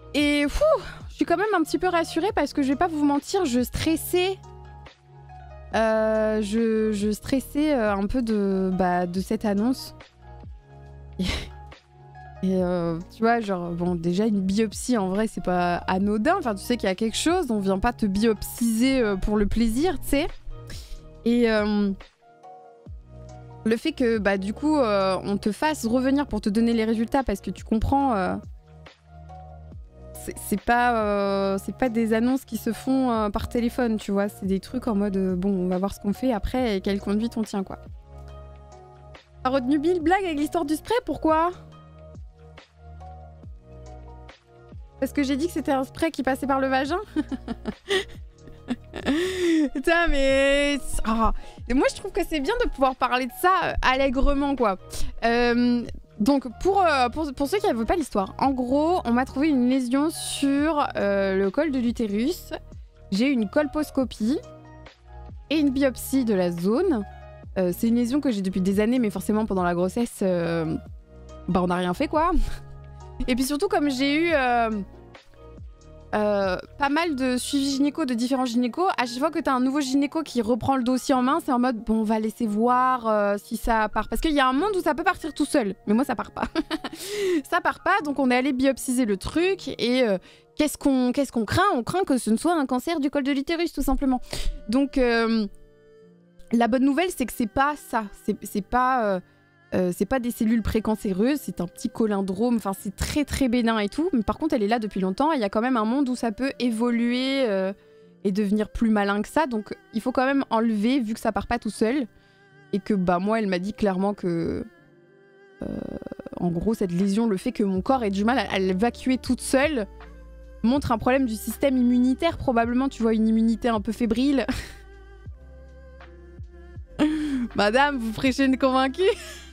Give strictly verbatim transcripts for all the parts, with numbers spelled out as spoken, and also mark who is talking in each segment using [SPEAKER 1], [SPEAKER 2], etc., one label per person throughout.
[SPEAKER 1] Et fou, je suis quand même un petit peu rassurée parce que je vais pas vous mentir, je stressais. Euh, je, je stressais un peu de, bah, de cette annonce. Et, et euh, tu vois, genre, bon, déjà une biopsie en vrai, c'est pas anodin. Enfin, tu sais qu'il y a quelque chose, on vient pas te biopsiser pour le plaisir, tu sais. Et euh, le fait que, bah, du coup, euh, on te fasse revenir pour te donner les résultats parce que tu comprends. Euh, C'est pas, euh, c'est pas des annonces qui se font euh, par téléphone, tu vois. C'est des trucs en mode, euh, bon, on va voir ce qu'on fait après et quelle conduite on tient, quoi. T'as retenu mille blagues avec l'histoire du spray, pourquoi? Parce que j'ai dit que c'était un spray qui passait par le vagin. Putain, mais... Oh. Et moi, je trouve que c'est bien de pouvoir parler de ça euh, allègrement, quoi. Euh... Donc, pour, euh, pour, pour ceux qui ne veulent pas l'histoire, en gros, on m'a trouvé une lésion sur euh, le col de l'utérus. J'ai eu une colposcopie et une biopsie de la zone. Euh, c'est une lésion que j'ai depuis des années, mais forcément, pendant la grossesse, euh, bah, on n'a rien fait, quoi. Et puis surtout, comme j'ai eu euh, euh, pas mal de suivi gynéco de différents gynécos, à chaque fois que tu as un nouveau gynéco qui reprend le dossier en main, c'est en mode, bon, on va laisser voir euh, si ça part. Parce qu'il y a un monde où ça peut partir tout seul, mais moi, ça part pas. Ça part pas, donc on est allé biopsiser le truc, et euh, qu'est-ce qu'on qu'est-ce qu'on craint? On craint que ce ne soit un cancer du col de l'utérus, tout simplement. Donc, euh, la bonne nouvelle, c'est que c'est pas ça. C'est pas... Euh, Euh, c'est pas des cellules précancéreuses, c'est un petit colindrome, enfin c'est très très bénin et tout, mais par contre elle est là depuis longtemps et il y a quand même un monde où ça peut évoluer euh, et devenir plus malin que ça, donc il faut quand même enlever vu que ça part pas tout seul et que bah moi elle m'a dit clairement que euh, en gros cette lésion, le fait que mon corps ait du mal à, à l'évacuer toute seule montre un problème du système immunitaire probablement, tu vois, une immunité un peu fébrile. Madame, vous prêchez une convaincue.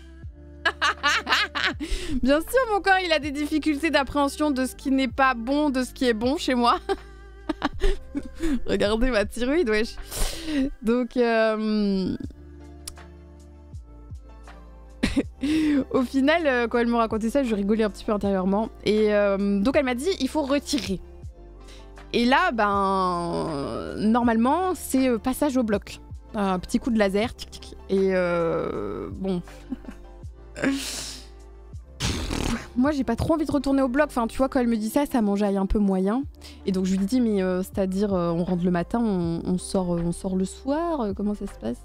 [SPEAKER 1] Bien sûr, mon corps, il a des difficultés d'appréhension de ce qui n'est pas bon, de ce qui est bon chez moi. Regardez ma thyroïde, wesh. Donc, euh... au final, euh, quand elle me racontait ça, je rigolais un petit peu intérieurement. Et euh, donc, elle m'a dit, il faut retirer. Et là, ben, normalement, c'est euh, passage au bloc. Un petit coup de laser, tic, tic, et euh, bon... Moi j'ai pas trop envie de retourner au bloc, enfin tu vois quand elle me dit ça, ça m'enjaille un peu moyen. Et donc je lui dis mais euh, c'est à dire euh, on rentre le matin, on, on, sort, euh, on sort le soir, euh, comment ça se passe?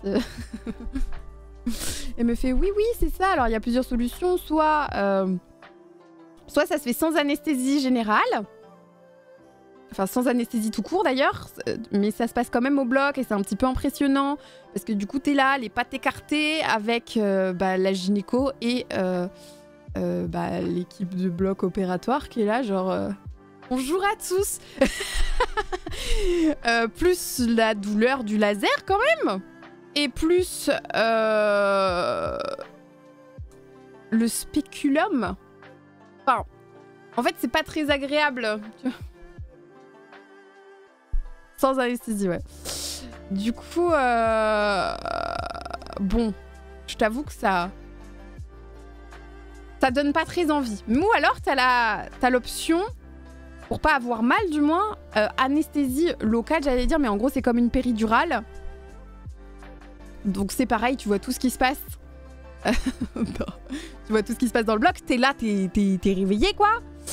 [SPEAKER 1] Elle me fait oui oui c'est ça, alors il y a plusieurs solutions, soit, euh, soit ça se fait sans anesthésie générale, enfin sans anesthésie tout court d'ailleurs, mais ça se passe quand même au bloc et c'est un petit peu impressionnant parce que du coup t'es là, les pattes écartées avec euh, bah, la gynéco et euh, euh, bah, l'équipe de bloc opératoire qui est là genre euh, bonjour à tous. euh, plus la douleur du laser quand même et plus euh, le spéculum. Enfin, en fait c'est pas très agréable. Sans anesthésie, ouais. Du coup, euh... bon, je t'avoue que ça... Ça donne pas très envie. Ou alors, t'as la... t'as l'option, pour pas avoir mal du moins, euh, anesthésie locale, j'allais dire, mais en gros, c'est comme une péridurale. Donc c'est pareil, tu vois tout ce qui se passe. Tu vois tout ce qui se passe dans le bloc, t'es là, t'es, t'es, t'es réveillé, quoi.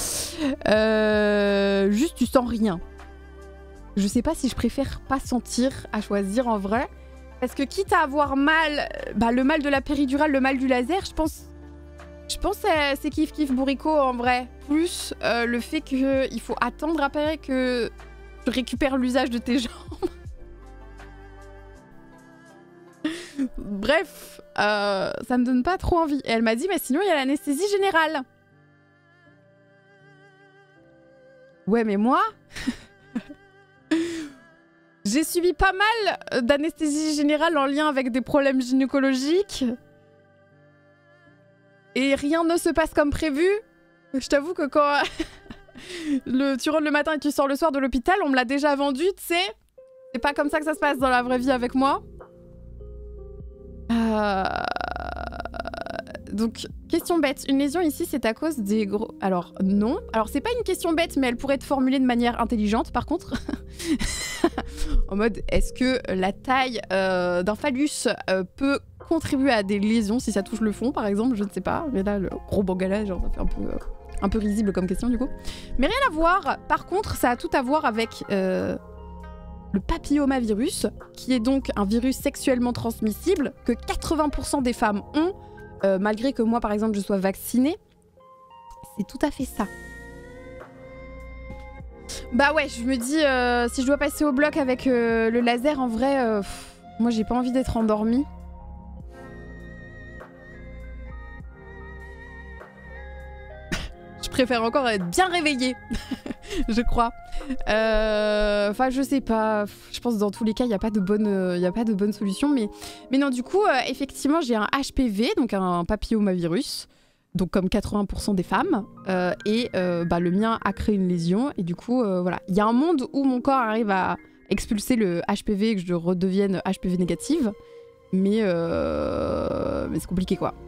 [SPEAKER 1] Euh... Juste, tu sens rien. Je sais pas si je préfère pas sentir à choisir en vrai. Parce que quitte à avoir mal, bah le mal de la péridurale, le mal du laser, je pense... Je pense que c'est kiff kiff bourricot en vrai. Plus euh, le fait qu'il faut attendre après que tu récupères l'usage de tes jambes. Bref, euh, ça me donne pas trop envie. Et elle m'a dit, mais sinon il y a l'anesthésie générale. Ouais, mais moi... J'ai subi pas mal d'anesthésie générale en lien avec des problèmes gynécologiques. Et rien ne se passe comme prévu. Je t'avoue que quand le, tu rentres le matin et tu sors le soir de l'hôpital, on me l'a déjà vendu, tu sais. C'est pas comme ça que ça se passe dans la vraie vie avec moi. Euh... Donc, Question bête. Une lésion ici, c'est à cause des gros... Alors, non. Alors, c'est pas une question bête, mais elle pourrait être formulée de manière intelligente, par contre. En mode, est-ce que la taille euh, d'un phallus euh, peut contribuer à des lésions si ça touche le fond, par exemple? Je ne sais pas. Mais là, le gros bangala, genre, ça fait un peu, euh, un peu risible comme question, du coup. Mais rien à voir. Par contre, ça a tout à voir avec euh, le papillomavirus, qui est donc un virus sexuellement transmissible que quatre-vingts pour cent des femmes ont. Euh, malgré que moi, par exemple, je sois vaccinée. C'est tout à fait ça. Bah ouais, je me dis, euh, si je dois passer au bloc avec euh, le laser, en vrai, euh, pff, moi, j'ai pas envie d'être endormie. Je préfère encore être bien réveillée, je crois. Enfin, euh, je sais pas. Je pense que dans tous les cas, il n'y a pas de bonne, euh, y a pas de bonne solution. Mais, mais non, du coup, euh, effectivement, j'ai un H P V, donc un papillomavirus, donc comme quatre-vingts pour cent des femmes. Euh, et euh, bah, le mien a créé une lésion. Et du coup, euh, voilà. Il y a un monde où mon corps arrive à expulser le H P V et que je redevienne H P V négative. Mais, euh, mais c'est compliqué, quoi.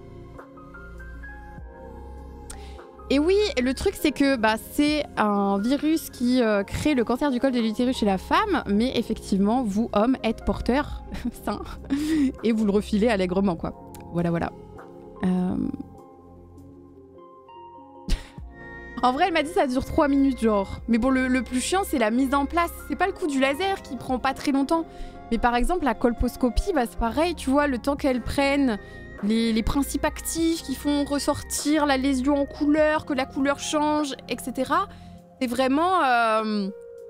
[SPEAKER 1] Et oui, le truc c'est que bah, c'est un virus qui euh, crée le cancer du col de l'utérus chez la femme, mais effectivement, vous, hommes, êtes porteur sain et vous le refilez allègrement, quoi. Voilà, voilà. Euh... En vrai, elle m'a dit ça dure trois minutes, genre. Mais bon, le, le plus chiant, c'est la mise en place. C'est pas le coup du laser qui prend pas très longtemps. Mais par exemple, la colposcopie, bah, c'est pareil, tu vois, le temps qu'elle prenne... Les, les principes actifs qui font ressortir la lésion en couleur, que la couleur change, et cetera. C'est vraiment... Euh,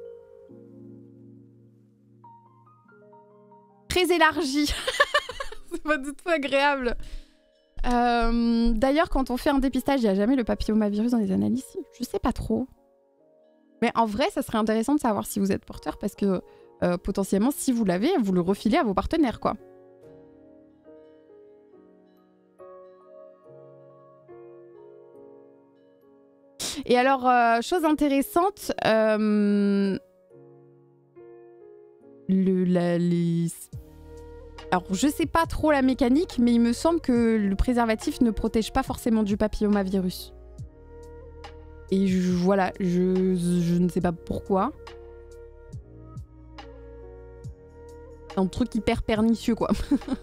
[SPEAKER 1] très élargi. C'est pas du tout agréable. Euh, D'ailleurs, quand on fait un dépistage, il n'y a jamais le papillomavirus dans les analyses. Je sais pas trop. Mais en vrai, ça serait intéressant de savoir si vous êtes porteur, parce que euh, potentiellement, si vous l'avez, vous le refilez à vos partenaires, quoi. Et alors, euh, chose intéressante, euh, le, la, les... alors je sais pas trop la mécanique, mais il me semble que le préservatif ne protège pas forcément du papillomavirus. Et je, voilà, je, je ne sais pas pourquoi. C'est un truc hyper pernicieux, quoi.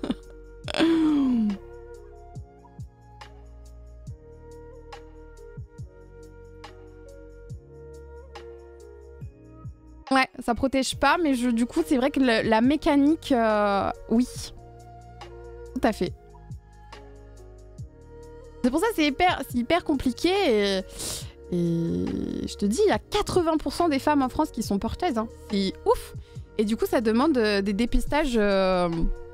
[SPEAKER 1] Ouais, ça protège pas, mais je, du coup, c'est vrai que le, la mécanique, euh, oui. Tout à fait. C'est pour ça que c'est hyper, hyper compliqué. Et, et je te dis, il y a quatre-vingts pour cent des femmes en France qui sont porteuses. Hein. C'est ouf. Et du coup, ça demande euh, des dépistages, euh,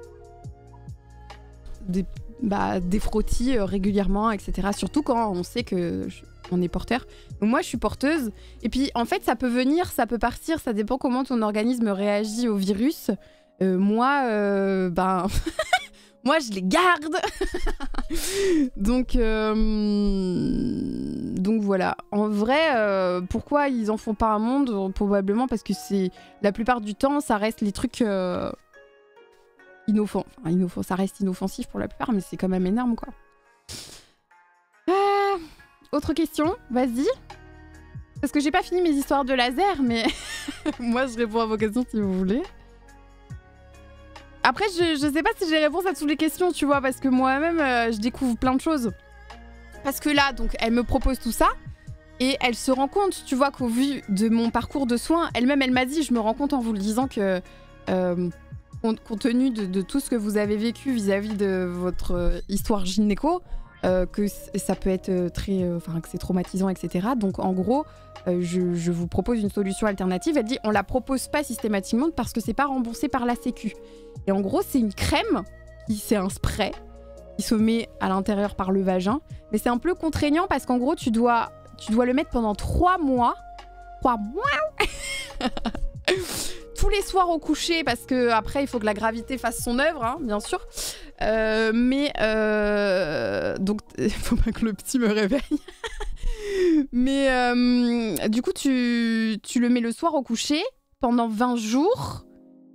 [SPEAKER 1] des, bah, des frottis euh, régulièrement, et cetera. Surtout quand on sait que... Je, on est porteur. Donc moi, je suis porteuse. Et puis, en fait, ça peut venir, ça peut partir. Ça dépend comment ton organisme réagit au virus. Euh, moi, euh, ben... moi, je les garde. donc, euh... donc, voilà. En vrai, euh, pourquoi ils en font pas un monde? Probablement parce que c'est... La plupart du temps, ça reste les trucs... Euh... Inoffensifs. Enfin, inoff... Ça reste inoffensif pour la plupart, mais c'est quand même énorme, quoi. Ah... Autre question, vas-y. Parce que j'ai pas fini mes histoires de laser, mais moi je réponds à vos questions si vous voulez. Après, je, je sais pas si j'ai réponse à toutes les questions, tu vois, parce que moi-même, euh, je découvre plein de choses. Parce que là, donc, elle me propose tout ça, et elle se rend compte, tu vois, qu'au vu de mon parcours de soins, elle-même, elle m'a dit, je me rends compte en vous le disant que, euh, compte tenu de, de tout ce que vous avez vécu vis-à-vis de votre euh, histoire gynéco, Euh, que ça peut être très, enfin euh, que c'est traumatisant, et cetera. Donc en gros, euh, je, je vous propose une solution alternative. Elle dit, on la propose pas systématiquement parce que c'est pas remboursé par la Sécu. Et en gros, c'est une crème, c'est un spray qui se met à l'intérieur par le vagin, mais c'est un peu contraignant parce qu'en gros, tu dois, tu dois le mettre pendant trois mois, trois mois. Tous les soirs au coucher, parce que après il faut que la gravité fasse son œuvre, hein, bien sûr. Euh, mais euh, donc il faut pas que le petit me réveille. mais euh, du coup tu, tu le mets le soir au coucher pendant vingt jours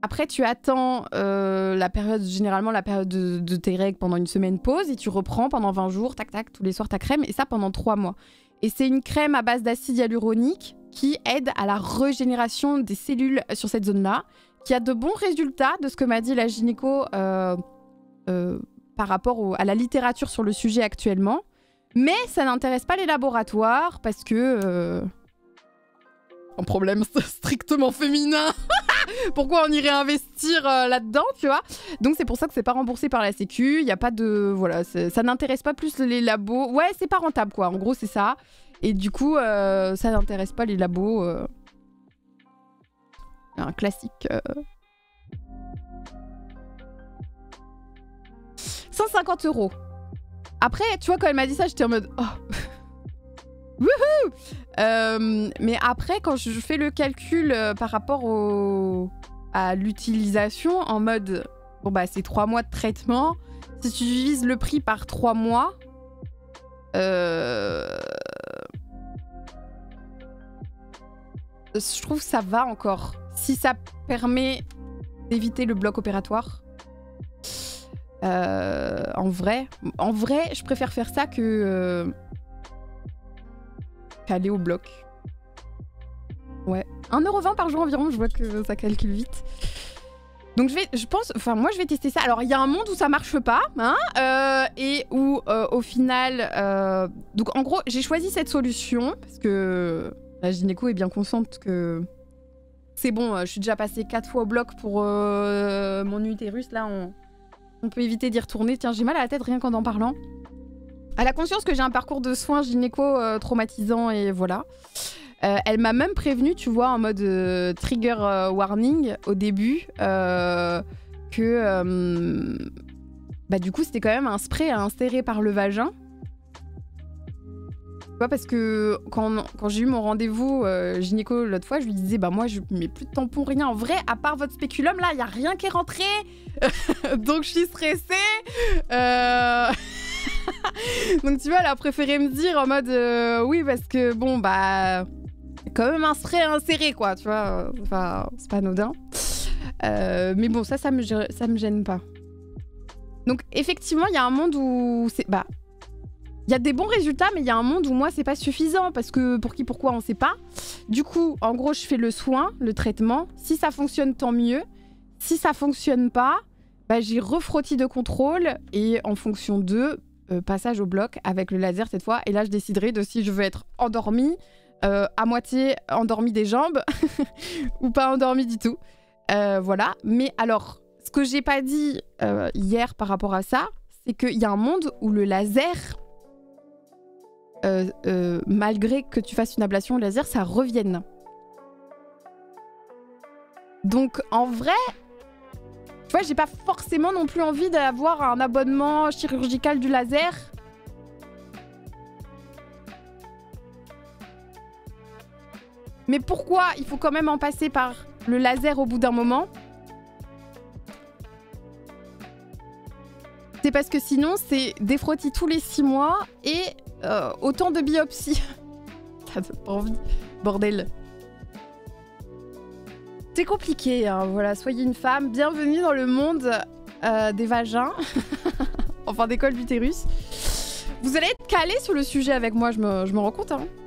[SPEAKER 1] Après, tu attends euh, la période, généralement la période de, de tes règles pendant une semaine pause et tu reprends pendant vingt jours, tac tac, tous les soirs ta crème et ça pendant trois mois. Et c'est une crème à base d'acide hyaluronique qui aide à la régénération des cellules sur cette zone-là, qui a de bons résultats de ce que m'a dit la gynéco euh, euh, par rapport au, à la littérature sur le sujet actuellement. Mais ça n'intéresse pas les laboratoires parce que... Euh, un problème strictement féminin. Pourquoi on irait investir euh, là-dedans, tu vois? Donc c'est pour ça que c'est pas remboursé par la Sécu. Il y a pas de... Voilà, ça n'intéresse pas plus les labos. Ouais, c'est pas rentable, quoi. En gros, c'est ça. Et du coup, euh, ça n'intéresse pas les labos. Euh... Un classique. Euh... cent cinquante euros. Après, tu vois, quand elle m'a dit ça, j'étais en mode... Oh. Wouhou euh, Mais après, quand je fais le calcul euh, par rapport au... à l'utilisation, en mode... Bon, bah, c'est trois mois de traitement. Si tu divises le prix par trois mois... Euh... Je trouve que ça va encore. Si ça permet d'éviter le bloc opératoire. Euh, en vrai, en vrai, je préfère faire ça que euh, qu'aller au bloc. Ouais, un euro vingt par jour environ, je vois que ça calcule vite. Donc je vais, je pense, enfin moi je vais tester ça. Alors il y a un monde où ça marche pas, hein, euh, et où euh, au final, euh, donc en gros j'ai choisi cette solution parce que la gynéco est bien consciente que c'est bon. Je suis déjà passée quatre fois au bloc pour euh, mon utérus, là on, on peut éviter d'y retourner. Tiens, j'ai mal à la tête rien qu'en en parlant. Elle a conscience que j'ai un parcours de soins gynéco euh, traumatisant et voilà. Euh, elle m'a même prévenu, tu vois, en mode euh, trigger euh, warning au début, euh, que euh, bah, du coup c'était quand même un spray à insérer par le vagin. Tu vois, parce que quand, quand j'ai eu mon rendez-vous euh, gynéco l'autre fois, je lui disais, bah moi je mets plus de tampons, rien. En vrai, à part votre spéculum, là, il n'y a rien qui est rentré. Donc je suis stressée. Euh... Donc tu vois, elle a préféré me dire en mode, euh, oui, parce que bon, bah... quand même un spray à insérer, quoi, tu vois. Enfin, c'est pas anodin. Euh, mais bon, ça, ça me, ça me gêne pas. Donc, effectivement, il y a un monde où c'est... Bah, il y a des bons résultats, mais il y a un monde où moi, c'est pas suffisant. Parce que pour qui, pourquoi, on sait pas. Du coup, en gros, je fais le soin, le traitement. Si ça fonctionne, tant mieux. Si ça fonctionne pas, bah, j'ai refrottis de contrôle. Et en fonction de euh, passage au bloc avec le laser cette fois. Et là, je déciderai de si je veux être endormie, Euh, à moitié endormie des jambes ou pas endormie du tout. Euh, voilà. Mais alors, ce que j'ai pas dit euh, hier par rapport à ça, c'est qu'il y a un monde où le laser, euh, euh, malgré que tu fasses une ablation au laser, ça revienne. Donc, en vrai, tu vois, j'ai pas forcément non plus envie d'avoir un abonnement chirurgical du laser. Mais pourquoi il faut quand même en passer par le laser au bout d'un moment? C'est parce que sinon, c'est des frottis tous les six mois et euh, autant de biopsies. T'as pas envie. Bordel. C'est compliqué, hein, voilà. Soyez une femme. Bienvenue dans le monde euh, des vagins. Enfin, des cols d'utérus. Vous allez être calés sur le sujet avec moi, je me, je me rends compte, hein.